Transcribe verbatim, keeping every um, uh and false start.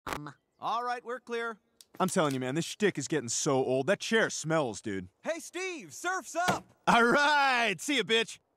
All right, we're clear. I'm telling you, man, this shtick is getting so old. That chair smells, dude. Hey, Steve, surf's up! All right, see ya, bitch.